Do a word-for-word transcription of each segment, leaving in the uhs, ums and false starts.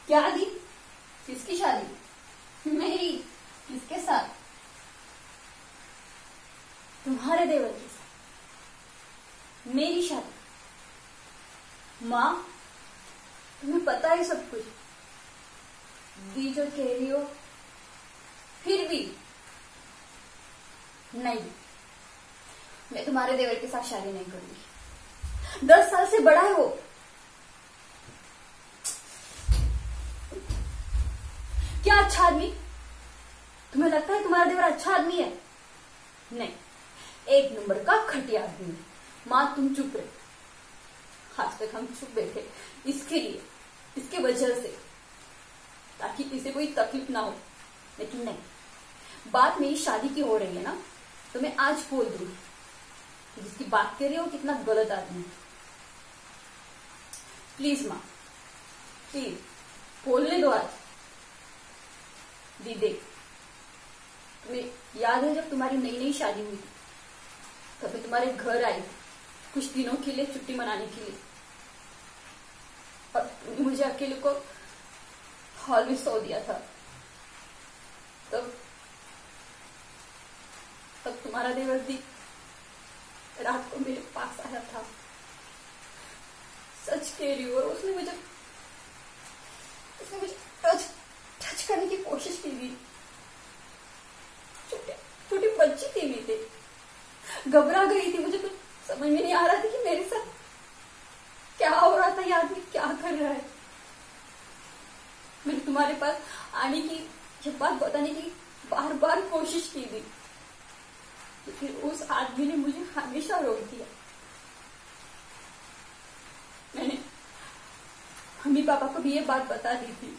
क्या दी? किसकी शादी? मेरी। किसके साथ? तुम्हारे देवर के साथ। मेरी शादी? माँ, तुम्हें पता है सब कुछ, दी जो कह रही हो, फिर भी नहीं, मैं तुम्हारे देवर के साथ शादी नहीं करूंगी। दस साल से बड़ा है वो। क्या अच्छा आदमी? तुम्हें लगता है तुम्हारा देवर अच्छा आदमी है? नहीं, एक नंबर का घटिया आदमी है। माँ, तुम चुप रहे। आज तक हम चुप बैठे इसके लिए, इसके वजह से, ताकि इसे कोई तकलीफ ना हो। लेकिन नहीं, बात मेरी शादी की हो रही है ना, तो मैं आज बोल दूंगी कि जिसकी बात कर रही हो कितना गलत आदमी है। प्लीज माँ, प्लीज बोलने दो आज। दी देख, तुम्हें याद है जब तुम्हारी नई नई शादी हुई थी, तब मैं तुम्हारे घर आई कुछ दिनों के लिए छुट्टी मनाने के लिए, और तुमने मुझे अकेले को हॉल में सो दिया था। तब तब तुम्हारा देवर दी रात को मेरे पास आया था। सच कह रही हूँ, और उसने मुझे उसने मुझे टच टच करने की कोशिश की थी। छोटी छोटी बच्ची थी मेरी, घबरा गई थी। मुझे कुछ समझ में नहीं आ रहा था कि मेरे साथ क्या हो रहा था, ये आदमी क्या कर रहा है। मैंने तुम्हारे पास आने की, ये बात बताने की बार बार कोशिश की थी, लेकिन उस आदमी ने मुझे हमेशा रोक दिया। मैंने मम्मी पापा को भी ये बात बता दी थी,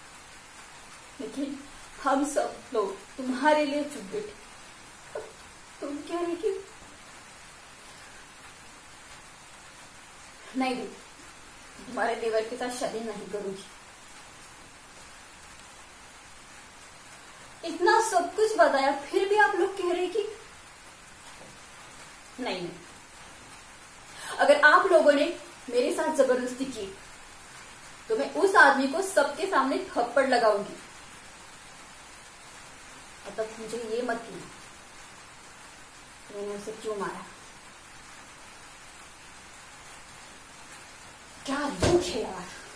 लेकिन हम सब लोग तुम्हारे लिए चुप बैठे। तुम कह रहे कि नहीं, तुम्हारे देवर के साथ शादी नहीं करूंगी। इतना सब कुछ बताया, फिर भी आप लोग कह रहे कि नहीं नहीं। अगर आप लोगों ने मेरे साथ जबरदस्ती की, तो मैं उस आदमी को सबके सामने थप्पड़ लगाऊंगी। तब मुझे ये मत कहना मैंने उसे क्यों मारा। क्या दुख है यार।